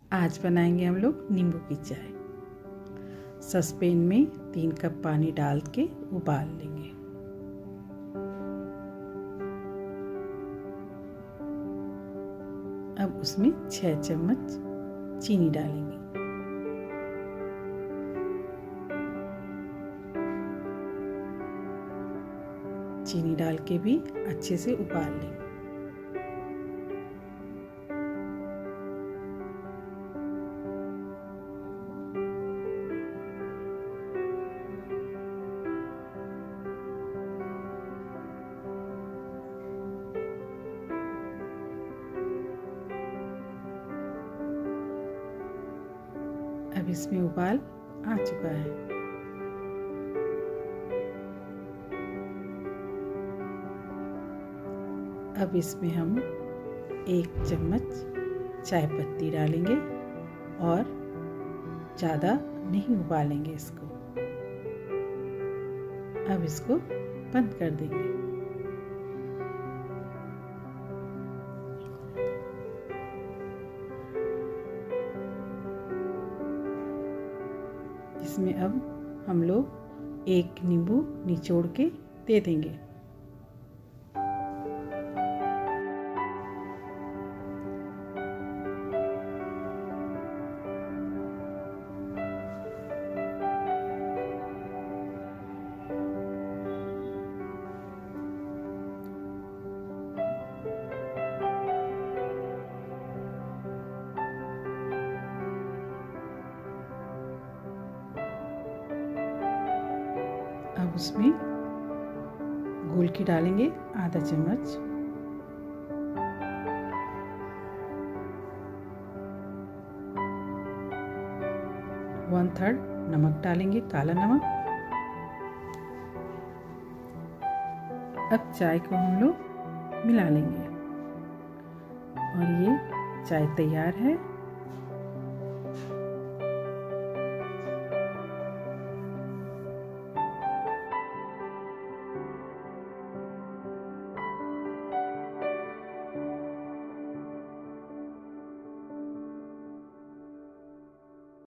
आज बनाएंगे हम लोग नींबू की चाय। सॉसपैन में 3 कप पानी डाल के उबाल लेंगे। अब उसमें 6 चम्मच चीनी डालेंगे। चीनी डाल के भी अच्छे से उबाल लेंगे। अब इसमें उबाल आ चुका है। अब इसमें हम 1 चम्मच चाय पत्ती डालेंगे और ज़्यादा नहीं उबालेंगे इसको। अब इसको बंद कर देंगे। इसमें अब हम लोग 1 नींबू निचोड़ के दे देंगे। अब उसमें घोल के डालेंगे आधा चम्मच, वन थर्ड नमक डालेंगे, काला नमक। अब चाय को हम लोग मिला लेंगे और ये चाय तैयार है।